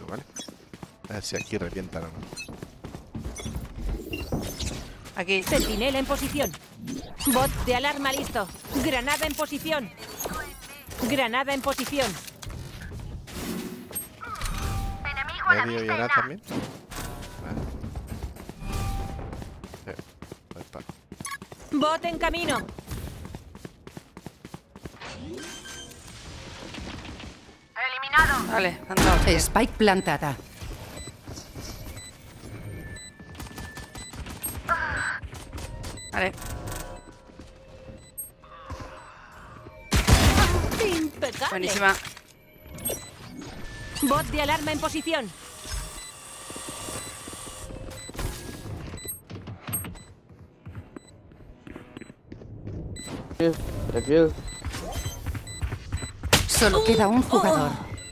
¿vale? A ver si aquí revientan o no. Aquí. Centinela en posición. Bot de alarma listo. Granada en posición. Granada en posición. Medio y ahora también. Vale. Opa. Bot en camino. Vale, anda. Spike plantada. Vale. Impecable. Buenísima. Bot de alarma en posición. Solo queda un jugador.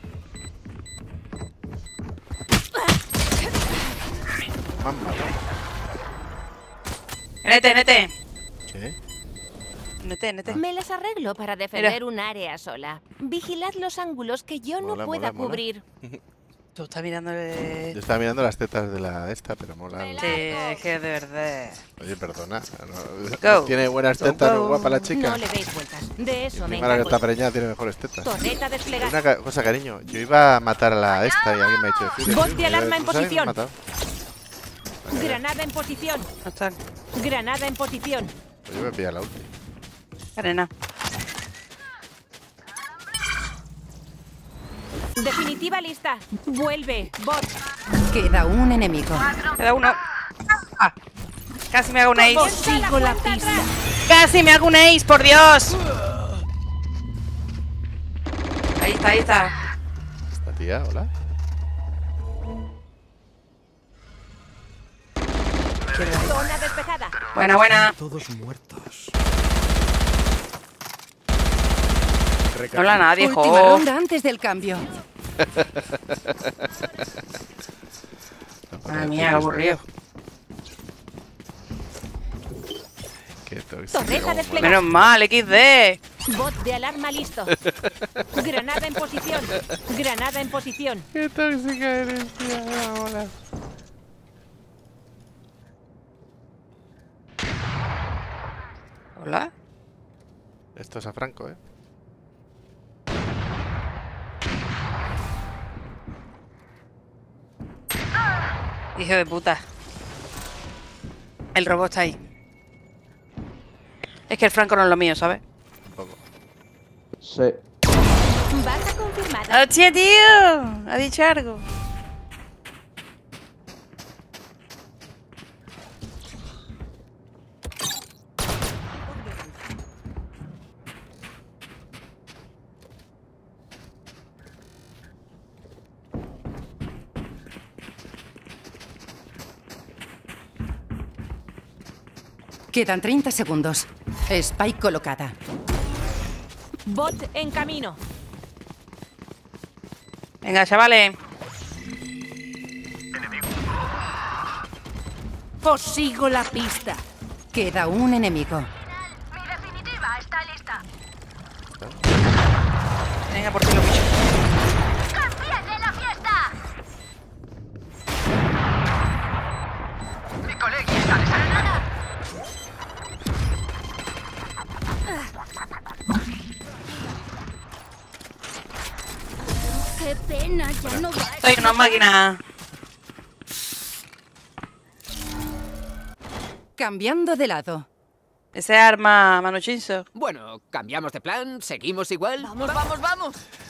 Mamma. Nete, nete. ¿Qué? Nete, nete. Me las arreglo para defender un área sola. Vigilad los ángulos que yo no Mola, pueda mola, mola. cubrir. Tú estás mirando Yo el... estaba mirando las tetas de la esta, pero mola. Sí, es que de verdad. Oye, perdona. Go. Tiene buenas tetas, Go. ¿no? Guapa la chica. No le deis vueltas. De eso me Encima la que está encargo. preñada tiene mejores tetas. Torreta desplegada. Una cosa, cariño. Yo iba a matar a la esta y alguien me ha dicho decir. Bot de alarma en ¿Tú sabes? Me posición. han matado. Granada en posición. No están. Granada en posición. Pues yo me pilla la ulti. Arena. Definitiva lista. Vuelve. Bot. Queda un enemigo. Queda uno. Ah, casi me hago un ace. Sigo la pista. Casi me hago un ace, por Dios. Ahí está, ahí está. Esta tía, hola. Zona despejada. Buena, buena. Todos muertos. No habla nadie, Última jo. ronda antes del cambio. Madre mía, qué aburrido. Qué tóxico. Torreta desplegada. Menos mal, XD. Bot de alarma listo. Granada en posición. Granada en posición. Qué tóxica eres, tía. Hola. Hola. Esto es a Franco, ¿eh? Hijo de puta. El robot está ahí. Es que el Franco no es lo mío, ¿sabes? Un poco. Sí. Baja confirmada. ¡Hostia, tío! Ha dicho algo. Quedan 30 segundos. Spike colocada. Bot en camino. Venga, chavales. Posigo la pista. Queda un enemigo. Mi definitiva está lista. Venga, por ti lo bicho. ¡Empiece la fiesta! Mi colegio está desarmada. ¡Qué pena! Ya no va. Soy una máquina. Cambiando de lado. Ese arma, Manu Chinso. Bueno, cambiamos de plan, seguimos igual. Vamos, vamos, vamos.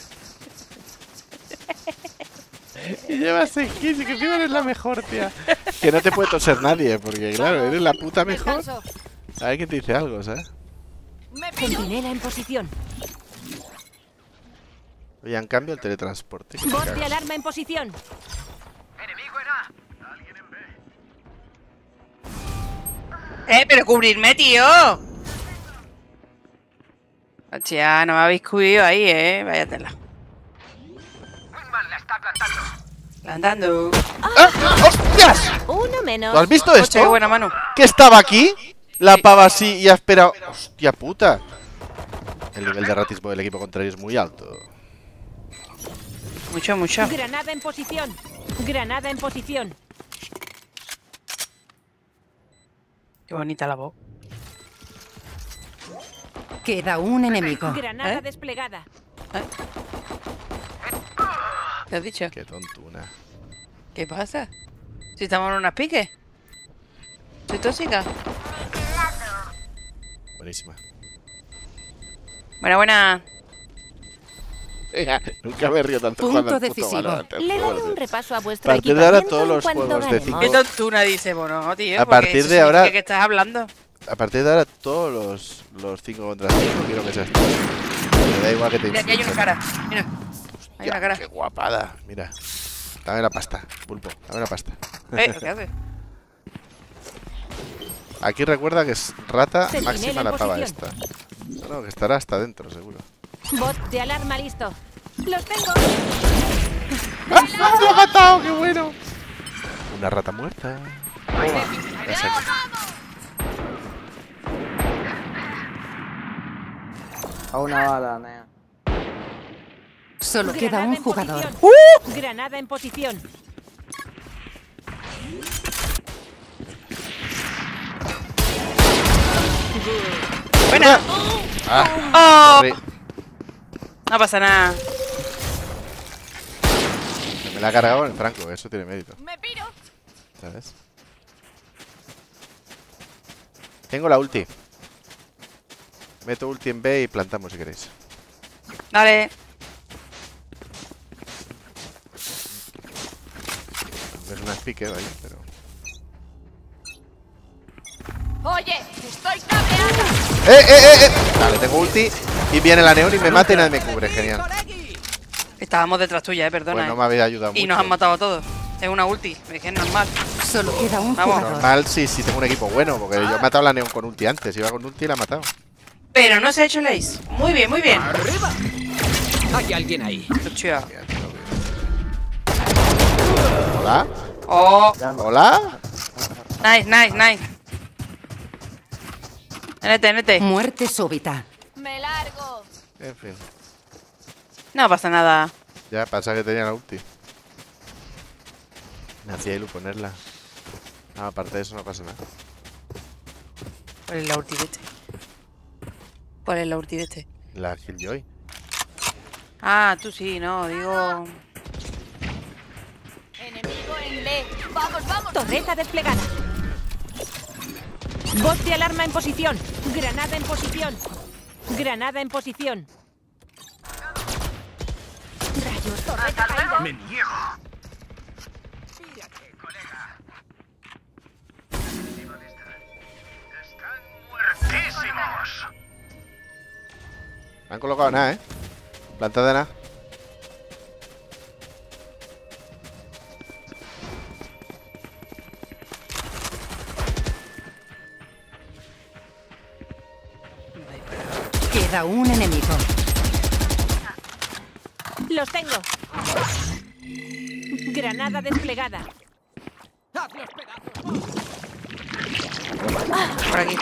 Y llevas 6 kills y que encima eres la mejor, tía. Que no te puede toser nadie, porque claro, eres la puta mejor. Descanso. A ver quién te dice algo, ¿sabes? Centinela en posición. Oye, en cambio el teletransporte. que te Bot de cagas. alarma en posición. Enemigo en A. Alguien en B. Pero cubrirme, tío. Hostia, no me habéis cubrido ahí, Váyatela. Wingman la está plantando. Plantando. ¡Hostias! Uno menos. ¿Tú has visto Hostia, esto? qué buena mano. ¿Que estaba aquí? La pava así y ha esperado. ¡Hostia puta! El nivel de ratismo del equipo contrario es muy alto. Mucho, mucho. Granada en posición. Granada en posición. Qué bonita la voz. Queda un enemigo. Granada ¿Eh? desplegada. ¿Qué has dicho? Qué tontuna. ¿Qué pasa? Si estamos en unas piques. ¿Soy tóxica? Buenísima. Buena, buena. Nunca me río tanto Punto jugando al puto decisivo. Valorant, te Le juro, daré un tío. repaso a vuestro A partir de ahora equipamiento todos en los cuanto juegos de ganemos. Qué 5. tontuna dice, bueno, tío. A porque partir eso de ahora- significa que estás hablando. A partir de ahora todos los 5 contra 5 quiero que seas tú. Me da igual que te Mira, aquí hay una insulten. cara. Mira. Hay una Ya, cara. qué guapada. Mira. Dame la pasta, pulpo. Dame la pasta. ¿Qué haces? Aquí recuerda que es rata Sentinela máxima en la pava posición. esta. No, que estará hasta dentro, seguro. Bot de alarma listo. ¡Los tengo! ¡Ah, lo ha matado! ¡Qué bueno! Una rata muerta. Ya sé. A una bala, nea. Solo queda Granada un en jugador. posición. Granada en posición. Buena. Ah, Oh, sorry. no pasa nada. Me la ha cargado el Franco, eso tiene mérito. Me piro. ¿Sabes? Tengo la ulti. Meto ulti en B y plantamos si queréis. Dale. Es una pique, vaya, pero. Oye, estoy cabreada. Vale, tengo ulti y viene la neón y me mata y nadie me cubre, genial. Estábamos detrás tuya, perdona. Pues no me había ayudado mucho. Y nos han matado a todos. Es una ulti, es que es normal. Solo queda un Vamos. jugador. Normal si tengo un equipo bueno, porque yo he matado a la neón con ulti antes. Iba con ulti y la he matado. Pero no se ha hecho el ace. Muy bien, muy bien. ¡Arriba! Hay alguien ahí. Hostia. ¿Hola? Oh, ¿Hola? nice, nice, nice. NT. Muerte súbita. Me largo. En fin. No pasa nada. Ya pasa que tenía la ulti. Me hacía ilu ponerla. No, aparte de eso no pasa nada. ¿Cuál es la ulti de este? ¿Cuál es la ulti de este? La Killjoy. Ah, tú sí, no, digo... Enemigo en B. Vamos, vamos. Torreta desplegada. Bot de alarma en posición. Granada en posición. Granada en posición. Rayos, torreta caída. Me niego. Mírate, colega. ¿Dónde están? Están muertísimos. Me han colocado nada, ¿eh? Plantada nada. Queda un enemigo. Los tengo. Granada desplegada. Por aquí.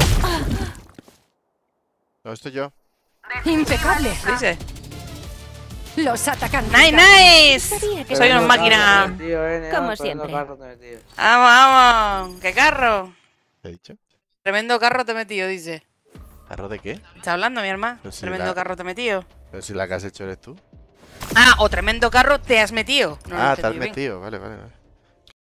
No, estoy yo. Impecable. ¿Qué dices? Los atacantes. ¡Nice, nice! Sabía que Soy una máquina. Como siempre. Vamos, vamos. ¿Qué carro? ¿Qué he dicho? Tremendo carro te he metido, dice. ¿Carro de qué? ¿Estás hablando, mi hermano? Pues sí, Tremendo carro te he metido. Pero si la que has hecho eres tú. Ah, o tremendo carro te has metido. No lo he Ah, te has entendido bien. metido. Vale, vale, vale.